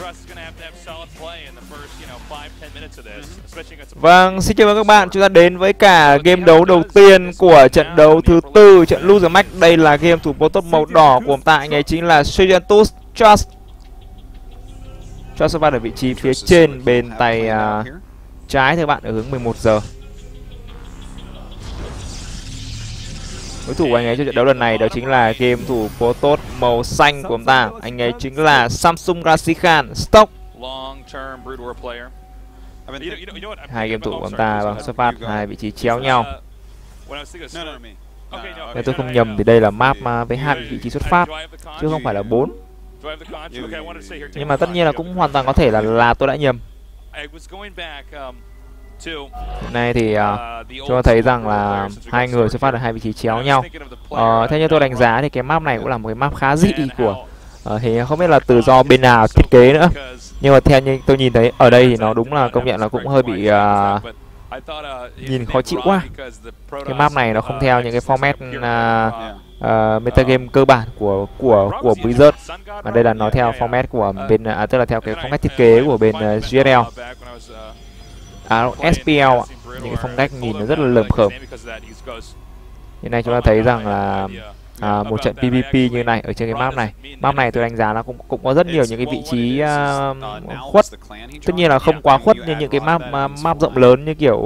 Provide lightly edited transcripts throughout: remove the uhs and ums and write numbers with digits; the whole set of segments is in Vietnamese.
Vâng, xin chào các bạn, chúng ta đến với cả game đấu đầu tiên của trận đấu thứ tư, trận Loser Match. Đây là game thủ Protoss màu đỏ của tại anh ấy chính là Sejantus Trust. Trust ở vị trí phía trên bên tay trái thưa bạn, ở hướng 11 giờ. Đối thủ của anh ấy trong trận đấu lần này đó chính là game thủ Protoss màu xanh của ta. Anh ấy chính là Samsung Rashid Khan Stock. Hai game thủ của ông ta bằng xuất phát hai vị trí chéo nhau. Nếu tôi không nhầm thì đây là map với hai vị trí xuất phát chứ không phải là 4. Nhưng mà tất nhiên là cũng hoàn toàn có thể là tôi đã nhầm. Hiện nay thì chúng ta thấy rằng là hai người xuất phát ở hai vị trí chéo nhau. Theo như tôi đánh giá thì cái map này cũng là một cái map khá dị của thì không biết là từ do bên nào thiết kế nữa. Nhưng mà theo như tôi nhìn thấy ở đây thì nó đúng là công nhận là cũng hơi bị nhìn khó chịu quá. Cái map này nó không theo những cái format metagame cơ bản của Blizzard, mà đây là nó theo format của bên tức là theo cái phong cách thiết kế của bên GSL, SPL, những cái phong cách nhìn nó rất là lởm khởm. Hiện nay chúng ta thấy rằng là một trận PvP như này ở trên cái map này. Map này tôi đánh giá nó cũng có rất nhiều những cái vị trí khuất. Tất nhiên là không quá khuất như những cái map rộng lớn như kiểu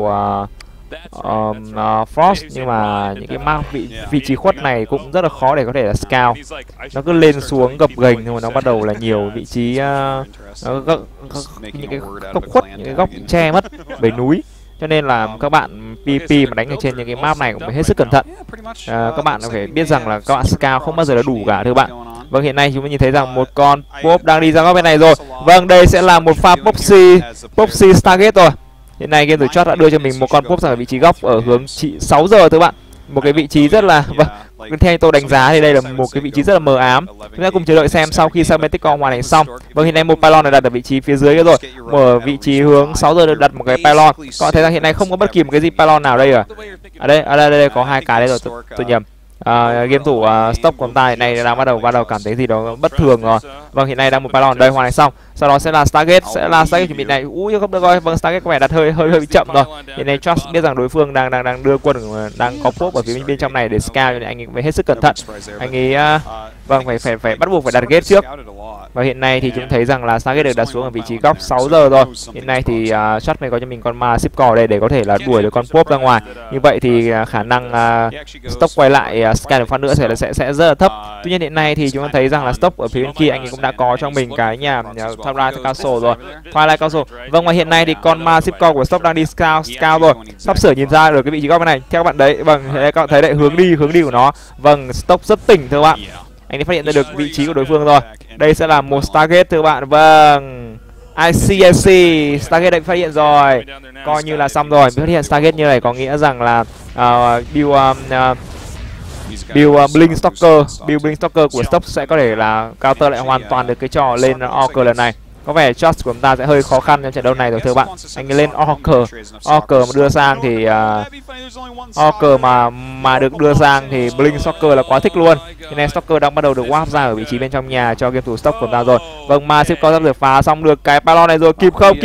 Frost, nhưng mà những cái map vị trí khuất này cũng rất là khó để có thể là scout. Nó cứ lên xuống gập ghềnh thôi, nó bắt đầu là nhiều vị trí những cái góc khuất, những cái góc che mất bởi núi. Cho nên là các bạn PvP mà đánh ở trên những cái map này cũng phải hết sức cẩn thận. Các bạn phải biết rằng là các bạn scout không bao giờ là đủ cả thưa bạn. Vâng, hiện nay chúng ta nhìn thấy rằng một con Pop đang đi ra góc bên này rồi. Vâng, đây sẽ là một pha Popsy Stargate rồi. Hiện nay game thủ Trust đã đưa cho mình một con Pop ở vị trí góc ở hướng 6 giờ thưa bạn. Một cái vị trí rất là theo tôi đánh giá thì đây là một cái vị trí rất là mờ ám. Chúng ta cùng chờ đợi xem sau khi Sabeticon hoàn thành xong. Vâng, hiện nay một pylon này đặt ở vị trí phía dưới rồi. Ở vị trí hướng 6 giờ được đặt một cái pylon. Các bạn thấy rằng hiện nay không có bất kỳ một cái gì pylon nào đây rồi. Ở đây có hai cái đây rồi, tôi nhầm. Game thủ Stock của ta hiện nay đang bắt đầu cảm thấy gì đó bất thường rồi. Vâng, hiện nay đang một pylon đây hoàn thành xong. Sau đó sẽ là Stargate, chuẩn bị này. Ui, không được rồi. Vâng, Stargate có vẻ đặt hơi bị chậm rồi. Hiện nay Trust biết rằng đối phương đang đưa quân, đang có Pop ở phía bên trong này để scout, cho nên anh ấy phải hết sức cẩn thận. Anh ấy vâng, phải bắt buộc phải đặt gate trước. Và hiện nay thì chúng thấy rằng là Stargate được đặt xuống ở vị trí góc 6 giờ rồi. Hiện nay thì Trust mới có cho mình con ma ship core đây để có thể là đuổi được con Pop ra ngoài. Như vậy thì khả năng Stock quay lại scan được phát nữa sẽ rất là thấp. Tuy nhiên hiện nay thì chúng ta thấy rằng là Stock ở phía bên kia anh ấy cũng đã có cho mình cái nhà Twilight Castle rồi. Twilight Castle. Vâng, và hiện nay thì con ma ship core của Stock đang đi scout rồi. Sắp sửa nhìn ra được cái vị trí góc bên này. Theo các bạn đấy, vâng, các bạn thấy đấy, hướng đi của nó. Vâng, Stock rất tỉnh thưa bạn. Anh ấy phát hiện ra được vị trí của đối phương rồi. Đây sẽ là một Stargate thưa bạn. Vâng, I see Stargate đã phát hiện rồi. Coi như là xong rồi. Phát hiện Stargate như này có nghĩa rằng là Blink Stalker của Stock sẽ có thể là counter lại hoàn toàn được cái trò lên Orker lần này. Có vẻ Trust của chúng ta sẽ hơi khó khăn trong trận đấu này rồi thưa bạn. Anh ấy lên Orker mà đưa sang thì Orker mà được đưa sang thì Blink Stalker là quá thích luôn. Cho nên Stalker đang bắt đầu được warp ra ở vị trí bên trong nhà cho game thủ Stock của chúng ta rồi. Vâng, ma ship có sắp được phá xong được cái pylon này rồi. Kịp không?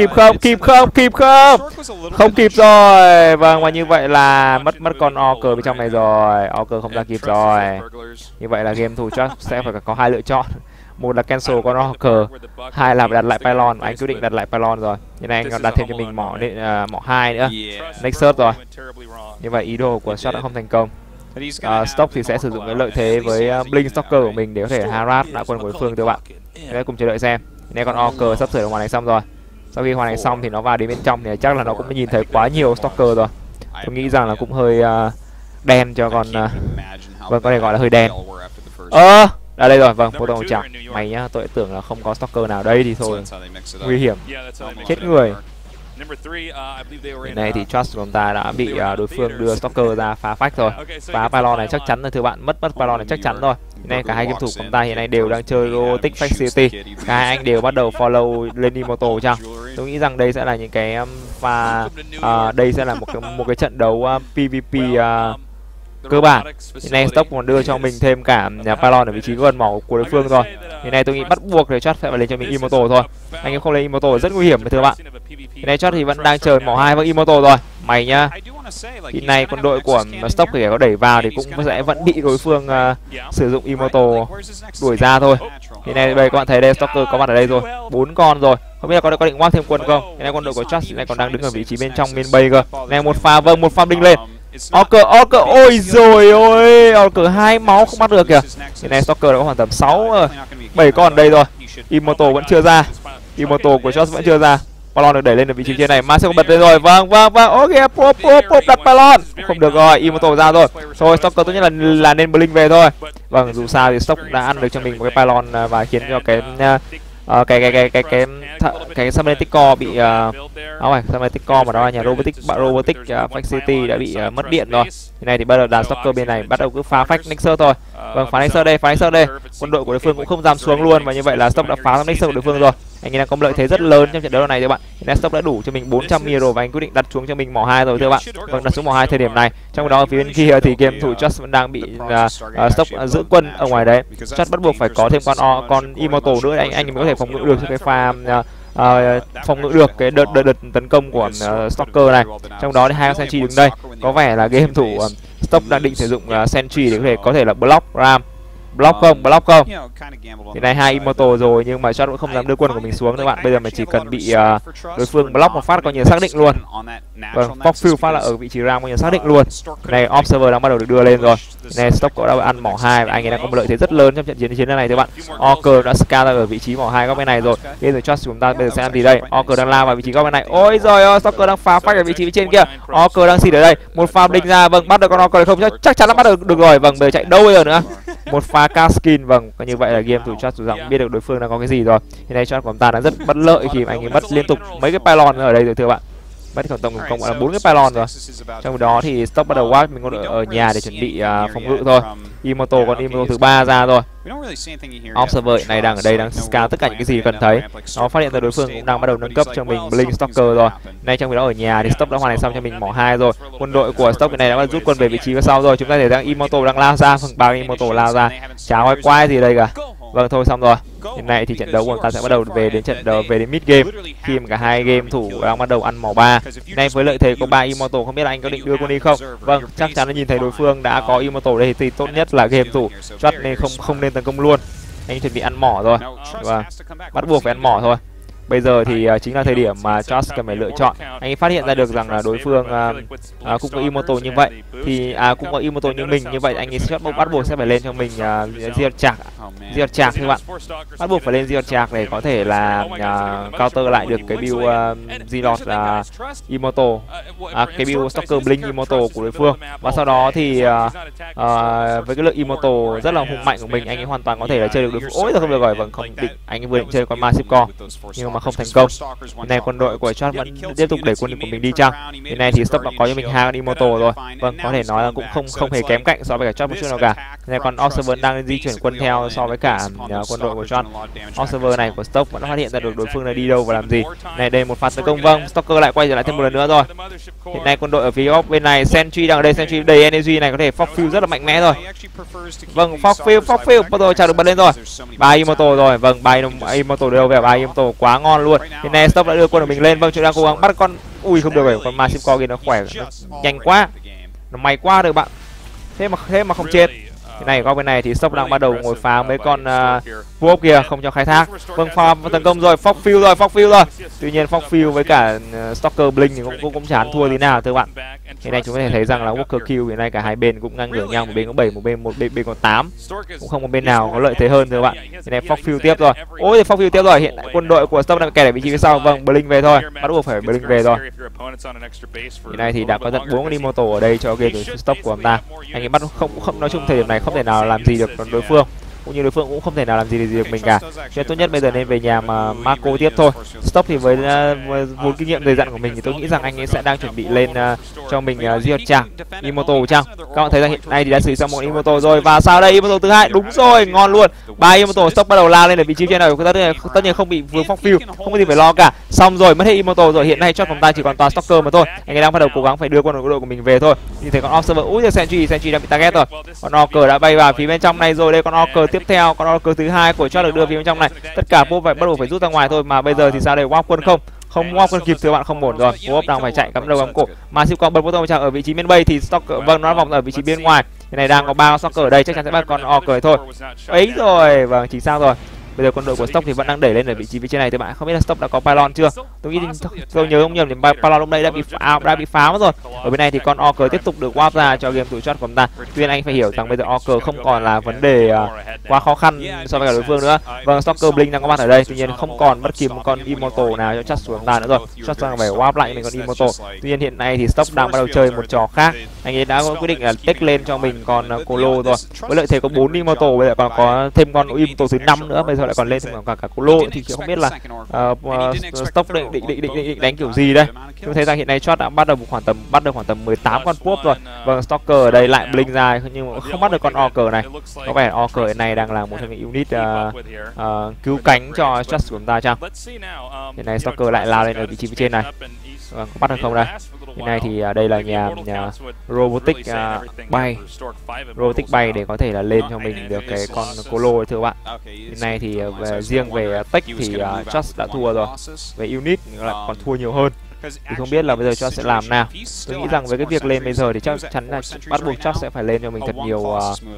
Không kịp rồi. Vâng, và như vậy là mất con Orker bên trong này rồi. Orker không ra kịp rồi. Như vậy là game thủ Trust sẽ phải có hai lựa chọn. Một là cancel con Orker, hai là đặt lại pylon. Anh quyết định đặt lại pylon rồi. Như này anh còn đặt thêm cho mình mỏ 2 nữa, Nexus rồi. Như vậy ý đồ của shot đã không thành công. Stock thì sẽ sử dụng cái lợi thế với Blink Stalker của mình để có thể harass đạo quân của đối phương thưa bạn. Hãy cùng chờ đợi xem. Đây con Orker sắp sửa hoàn thành xong rồi. Sau khi hoàn thành xong thì nó vào đến bên trong thì chắc là nó cũng đã nhìn thấy quá nhiều Stalker rồi. Tôi nghĩ rằng là cũng hơi đen cho con vâng, có thể gọi là hơi đen. Đây rồi, vâng, photo màu trắng. Mày nhá, tôi tưởng là không có Stalker nào đây thì thôi. Nguy hiểm. Chết người. Hiện nay thì Trust của chúng ta đã bị đối phương đưa Stalker ra phá phách rồi. Phá pylon này chắc chắn rồi thưa bạn, mất pylon này chắc chắn rồi. Hiện nay cả hai game thủ của chúng ta hiện nay đều đang chơi Robotic Facility. Cả hai anh đều bắt đầu follow lên Immortal chăng? Tôi nghĩ rằng đây sẽ là những cái và đây sẽ là một cái trận đấu PvP cơ bản. Hiện nay stock còn đưa cho mình thêm cả nhà pylon ở vị trí gần mỏ của đối phương rồi. Hiện nay tôi nghĩ bắt buộc để chót phải lên cho mình Immortal thôi. Anh em không lên Immortal rất nguy hiểm thưa bạn. Hiện nay chót thì vẫn đang chờ mỏ 2 với Immortal rồi. Mày nhá. Hiện nay quân đội của stock kể có đẩy vào thì cũng sẽ vẫn bị đối phương sử dụng Immortal đuổi ra thôi. Hiện nay đây các bạn thấy đây Stalker có mặt ở đây rồi, 4 con rồi. Không biết là có định walk thêm quân không. Hiện nay quân đội của Trust này còn đang đứng ở vị trí bên trong main base cơ. Này một pha một pha đinh lên. Orker, ôi rồi ôi, Orker 2 máu không bắt được kìa. Hiện nay Stalker đã có khoảng tầm 7 con ở đây rồi. Immortal vẫn chưa ra. Immortal của Trust vẫn chưa ra. Pylon được đẩy lên ở vị trí trên này, Marcel bật lên rồi. Vâng, ok, pop đặt Pylon. Không được rồi, Immortal ra rồi. Thôi Stalker tốt nhất là nên Blink về thôi. Vâng, dù sao thì Stock cũng đã ăn được cho mình một cái Pylon và khiến cho cái Cybernetic Core bị Cybernetic Core mà đó là nhà robotic Facility đã bị mất điện rồi. Thế này thì bây giờ đàn Stalker bên này bắt đầu cứ phá phách Nexus thôi. Vâng, phá Nexus đây. Quân đội của đối phương cũng không dám xuống luôn và như vậy là Stock đã phá Nexus của đối phương rồi. Anh ấy đang có lợi thế rất lớn trong trận đấu này thưa bạn. Hiện nay Stock đã đủ cho mình 400 euro và anh quyết định đặt xuống cho mình mỏ 2 rồi thưa bạn. Vâng, đặt xuống mỏ 2 thời điểm này. Trong đó ở phía bên kia thì game thủ Just vẫn đang bị Stock giữ quân ở ngoài đấy. Just bắt buộc phải có thêm con Immortal nữa để anh mới có thể phòng ngự được cho cái pha phòng ngự được cái đợt tấn công của Stalker này. Trong đó thì 2 con Sentry đứng đây. Có vẻ là game thủ Stock đang định sử dụng Sentry để có thể là block ram. Block không. Hiện nay 2 Immortal rồi nhưng mà Shot vẫn không dám đưa quân của mình xuống các bạn. Bây giờ mình chỉ cần bị đối phương block một phát coi như xác định luôn. Vâng, Foxfield phát là ở vị trí ram coi như xác định luôn. Này Observer đang bắt đầu được đưa lên rồi. Này Stock đã ăn mỏ 2 và anh ấy đang có một lợi thế rất lớn trong trận chiến này các bạn. Orker đã scan ra ở vị trí mỏ 2 góc bên này rồi. Bây giờ Trust chúng ta bây giờ sẽ ăn gì đây? Orker đang lao vào vị trí góc bên này. Ôi giời ơi, Stalker đang phá phách ở vị trí bên trên kia. Orker đang xịt ở đây. Một pha đinh ra, vâng, bắt được con Orker không? Chắc chắn là bắt được rồi. Vâng, bây giờ chạy đâu bây giờ nữa? Một pha Caskin, vâng, như vậy là game thủ Trust rằng biết được đối phương đang có cái gì rồi. Hiện nay Trust của chúng ta đang rất bất lợi khi mà anh ấy mất liên tục mấy cái pylon ở đây rồi thưa bạn. Mất tổng cộng là 4 cái pylon rồi. Trong đó thì Stock bắt đầu watch mình còn ở nhà để chuẩn bị phòng ngự thôi. Immortal còn Immortal thứ 3 ra rồi. Observer này đang ở đây đang scan tất cả những cái gì cần thấy. Nó phát hiện ra đối phương cũng đang bắt đầu nâng cấp cho mình Blink Stalker rồi. Nay trong khi đó ở nhà thì Stock đã hoàn thành xong cho mình mỏ 2 rồi. Quân đội của Stock này đã rút quân về vị trí phía sau rồi. Chúng ta thấy rằng Immortal đang lao ra, phần 3 Immortal lao ra. Chả có quái gì đây cả. Vâng, thôi xong rồi. Hiện nay thì trận đấu của chúng ta sẽ bắt đầu về đến mid game khi mà cả hai game thủ đang bắt đầu ăn mỏ 3. Nay với lợi thế có 3 Immortal, không biết là anh có định đưa con đi không? Vâng, chắc chắn là nhìn thấy đối phương đã có Immortal đây thì tốt nhất là game thủ Trust nên không nên tấn công luôn. Anh chuẩn bị ăn mỏ rồi. Và bắt buộc phải ăn mỏ thôi. Bây giờ thì chính là thời điểm mà Trust cần phải lựa chọn. Anh phát hiện ra được rằng là đối phương cũng có Immortal như vậy thì cũng có Immortal như mình, như vậy anh ấy bắt buộc sẽ phải lên cho mình Diệt Chạc các bạn. Bắt buộc phải lên Diệt Chạc để có thể là counter lại được cái build Zilot Immortal, cái build Stalker Blink Immortal của đối phương. Và sau đó thì với cái lượng Immortal rất là hùng mạnh của mình, anh ấy hoàn toàn có thể là chơi được đối phương. Ôi, không được rồi, vâng, không định, anh ấy vừa định chơi con Massive Core nhưng mà không thành công. Hiện nay quân đội của Trust vẫn tiếp tục đẩy quân của mình đi chăng? Hiện nay thì Stock đã có cho mình 2 con Immortal rồi. Vâng, có thể nói là cũng không hề kém cạnh so với cả Trust một chút nào cả. Hiện nay còn Observer đang di chuyển quân theo so với cả quân đội của Trust. Observer này của Stock vẫn phát hiện ra được đối phương này đi đâu và làm gì. Này đây một pha tấn công, vâng, Stalker lại quay trở lại thêm một lần nữa rồi. Hiện nay quân đội ở phía góc bên này, Sentry đang ở đây, Sentry đầy energy này có thể Foxfield rất là mạnh mẽ rồi. Vâng, Foxfield bắt đầu chào được bật lên rồi. 3 Immortal rồi, vâng, 3 Immortal đâu về, 3 Immortal quá ngon luôn. Hiện nay Stock đã đưa quân của mình lên, vâng, chúng đang cố gắng bắt con, ui không được rồi, con Massive Core kia nó khỏe, nó nhanh quá, nó may quá được bạn. Thế mà không chết. Cái này góc bên này thì Stock đang bắt đầu ngồi phá mấy con Wolf kia không cho khai thác. Vâng, pha tấn công rồi, Foxfield rồi. Tuy nhiên Foxfield với cả Stalker Blink thì cũng chán thua tí nào thưa bạn. Hiện nay chúng ta có thể thấy rằng là Walker Kill hiện nay cả hai bên cũng ngang ngửa nhau, một bên có 7, một bên có 8. Cũng không có bên nào có lợi thế hơn thưa bạn. Hiện nay Foxfield tiếp rồi. Ôi, Foxfield tiếp rồi. Hiện tại quân đội của Stock đang kẹt ở vị trí phía sau. Vâng, Blink về thôi. Bắt buộc phải Blink về rồi. Hiện nay thì đã có tận 4 con Immortal ở đây cho game của Stock của ông ta. Anh ấy bắt không nói chung thời điểm này không thể nào làm gì được đối phương. cũng như đối phương cũng không thể nào làm gì được mình cả. Cho nên tốt nhất bây giờ nên về nhà mà Marco tiếp thôi. Stock thì với vốn kinh nghiệm dày dặn của mình thì tôi nghĩ rằng anh ấy sẽ đang chuẩn bị lên cho mình Zionchak Imoto chăng. Các bạn thấy rằng hiện nay thì đã sử dụng một Imoto rồi, và sao đây, Imoto thứ hai, đúng rồi, ngon luôn. 3 Imoto, Stock bắt đầu lao lên ở vị trí trên này, tất nhiên không bị vướng phong field, không có gì phải lo cả. Xong rồi, mất hết Imoto rồi, hiện nay chốt phòng tay chỉ còn toàn Stalker mà thôi. Anh ấy đang bắt đầu cố gắng phải đưa quân đội của mình về thôi. Như thế con Observer, ui, Sentry đã bị target rồi. Con Orker đã bay vào phía bên trong này rồi, đây con Orker tiếp theo, con Orker thứ hai của chốt được đưa phía bên trong này. Tất cả pop phải bắt đầu phải rút ra ngoài thôi, mà bây giờ thì sao đây, warp quân không warp quân kịp thưa bạn, không ổn rồi. Pop đang phải chạy cắm đầu cắm cổ. Massive Combat bottom ở vị trí bên bay thì Stalker, vâng, nó vòng ở vị trí bên ngoài. Cái này đang có 3 Stalker ở đây, chắc chắn sẽ bắt con Orker thôi. Ấy rồi, vâng, chính xác rồi. Bây giờ quân đội của Stock thì vẫn đang đẩy lên ở vị trí phía trên này, thì bạn không biết là Stock đã có pylon chưa. Tôi nghĩ tôi nhớ không nhầm thì pylon lúc đây đã bị phá mất rồi. Ở bên này thì con Orker tiếp tục được warp ra cho game tụi chốt của chúng ta. Tuy nhiên anh phải hiểu rằng bây giờ Orker không còn là vấn đề quá khó khăn so với cả đối phương nữa. Vâng, Stalker Blink đang có mặt ở đây, tuy nhiên không còn bất kỳ một con Immortal nào cho chốt của chúng ta nữa rồi. Chốt đang phải warp lại mình con Immortal. Tuy nhiên hiện nay thì Stock đang bắt đầu chơi một trò khác. Anh ấy đã quyết định là take lên cho mình con Colo rồi. Với lợi thế có 4 Immortal, bây giờ còn có thêm con Immortal thứ 5 nữa, bây giờ lại còn lên thêm cả Colo thì không biết là Stock định đánh kiểu gì đây. Chúng thấy rằng hiện nay chốt đã bắt được khoảng tầm 18 con pop rồi. Vâng, Stalker ở đây lại blink ra nhưng mà không bắt được con Orker này. Có vẻ Orker này đang là một trong những unit cứu cánh cho chốt của chúng ta chăng. Hiện nay Stalker lại lao lên ở vị trí phía trên này. Vâng, có bắt được không đây? Hiện nay thì đây là nhà robotic bay để có thể là lên cho mình được cái con Colo thưa bạn. Hiện nay thì riêng về tech thì Just đã thua rồi, về unit lại còn thua nhiều hơn. Thì không biết là bây giờ Just sẽ làm nào. Tôi nghĩ rằng với cái việc lên bây giờ thì chắc chắn là bắt buộc Just sẽ phải lên cho mình thật nhiều.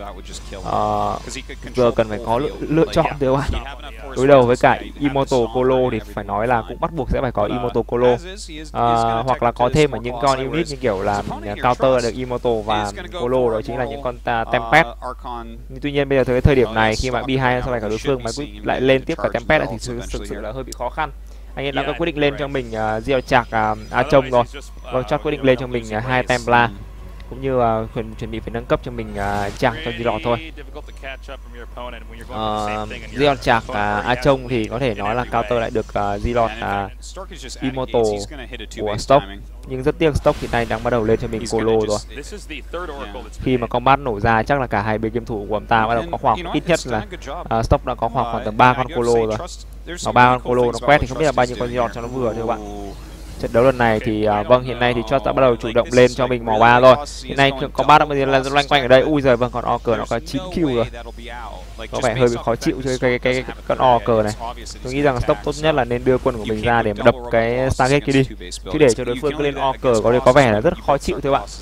Giờ cần phải có lựa chọn thưa bạn. Đối đầu với cả Immortal Colo thì phải nói là cũng bắt buộc sẽ phải có Immortal Colo, hoặc là có thêm ở những con unit như kiểu là counter được Immortal và Colo, đó chính là những con Tempest. Nhưng tuy nhiên bây giờ tới thời điểm này khi mà B2 so với cả đối phương mà lại lên tiếp cả Tempest thì thực sự là hơi bị khó khăn. Anh ấy đã có quyết định lên cho mình Zionchak Achong rồi. Vâng, chót quyết định lên cho mình 2 Templar, cũng như chuẩn bị phải nâng cấp cho mình chạc cho Zilot thôi. Zionchak Achong thì có thể nói là counter lại được Zilot Immortal của Stock. Nhưng rất tiếc Stock hiện nay đang bắt đầu lên cho mình Colo rồi. Khi mà combat nổ ra chắc là cả hai bên game thủ của ông ta bắt đầu có khoảng ít nhất là Stock đã có khoảng tầm 3 con Colo rồi. Mà 3 con Colo nó quét thì không biết là bao nhiêu con Zilot cho nó vừa thưa các bạn. Trận đấu lần này thì vâng, hiện nay thì Chot đã bắt đầu chủ động lên cho mình màu 3 rồi. Hiện nay có 3 bây giờ là loanh quanh ở đây. Ui giời, vâng, con Orker nó có 9 kill rồi. Có vẻ hơi bị khó chịu chơi cái con Orker này. Tôi nghĩ rằng Stock tốt nhất là nên đưa quân của mình ra để mà đập cái Stargate kia đi. Chứ để cho đối phương cứ lên Orker có vẻ là rất khó chịu thưa bạn.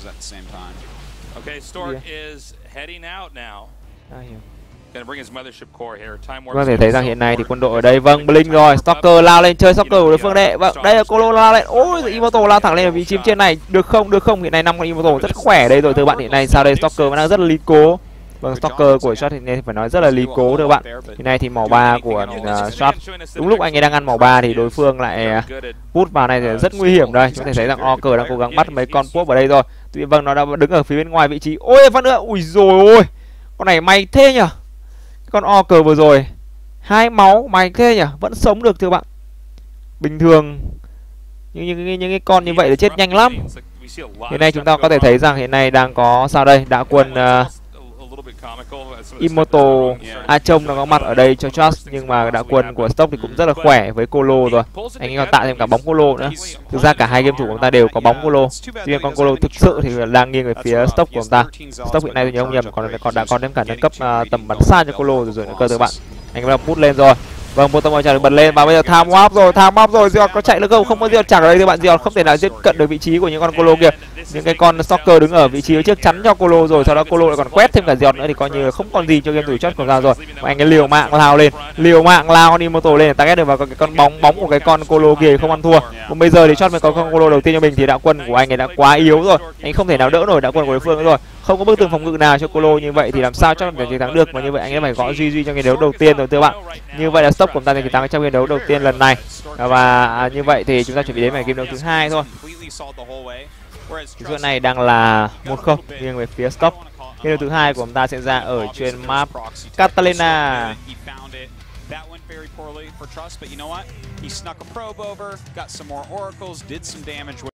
Có thể thấy rằng hiện nay thì quân đội ở đây, vâng, Blink rồi, Stalker lao lên chơi Stalker của đối phương đấy. Vâng, đây là Colo lao lên. Ôi, Immortal lao thẳng lên ở vị trí trên này. Được không? Hiện nay 5 con Immortal rất khỏe đây rồi thưa bạn. Hiện nay sao đây, Stalker vẫn đang rất là lý cố. Vâng, Stalker của Shot hiện nay phải nói rất là lý cố thưa bạn. Hiện nay thì màu 3 của Shot, đúng lúc anh ấy đang ăn màu 3 thì đối phương lại hút vào này thì rất nguy hiểm đây. Chúng ta thể thấy rằng Orker đang cố gắng bắt mấy con pop ở đây rồi. Tuy nhiên vâng, nó đã đứng ở phía bên ngoài vị trí. Ôi, phát nữa. Ui rồi ôi. Con này may thế nhỉ. Con Orker vừa rồi 2 máu, may thế nhỉ, vẫn sống được thưa bạn. Bình thường những cái con như vậy là chết nhanh lắm. Hiện nay chúng ta có thể thấy rằng hiện nay đang có sao đây, đã quân Immortal Achong nó có mặt ở đây cho Just, nhưng mà đã quân của Stock thì cũng rất là khỏe với Colo rồi. Anh ấy còn tạo thêm cả bóng Colo nữa. Thực ra cả hai game thủ của chúng ta đều có bóng Colo. Tuy nhiên con Colo thực sự thì đang nghiêng về phía Stock của chúng ta. Stock hiện nay thì nhớ không nhầm còn đã có thêm cả nâng cấp tầm bắn xa cho Colo rồi nữa cơ các bạn. Anh bắt đầu put lên rồi. Vâng, bottom oil được bật lên và bây giờ tham warp rồi, Dion có chạy nữa không? Không có Dion chặt ở đây thì bạn, Dion không thể nào tiếp cận được vị trí của những con Colo kia. Những cái con Stalker đứng ở vị trí trước chắn cho Colo rồi, sau đó Colo lại còn quét thêm cả Dion nữa thì coi như không còn gì cho game thủ chốt của ra rồi. Mà anh ấy liều mạng lao con Immortal lên để target được vào cái con bóng của cái con Colo kia không ăn thua. Còn bây giờ thì chốt mới có con Colo đầu tiên cho mình thì đạo quân của anh ấy đã quá yếu rồi. Anh không thể nào đỡ nổi đạo quân của đối phương nữa rồi. Không có bức tường phòng ngự nào cho Colo, như vậy thì làm sao cho mình chiến thắng được, mà như vậy anh ấy phải gõ GG trong cái đấu đầu tiên rồi thưa bạn. Như vậy là Stock của chúng ta thì chiến thắng trong game đấu đầu tiên lần này. Và như vậy thì chúng ta chuẩn bị đến về game đấu thứ hai thôi. Cái này đang là 1-0 nghiêng về phía Stock. Cái điều thứ hai của chúng ta sẽ ra ở trên map Catalina. That went very poorly for Trust, but you know what? He snuck a probe over, got some more oracles, did some damage.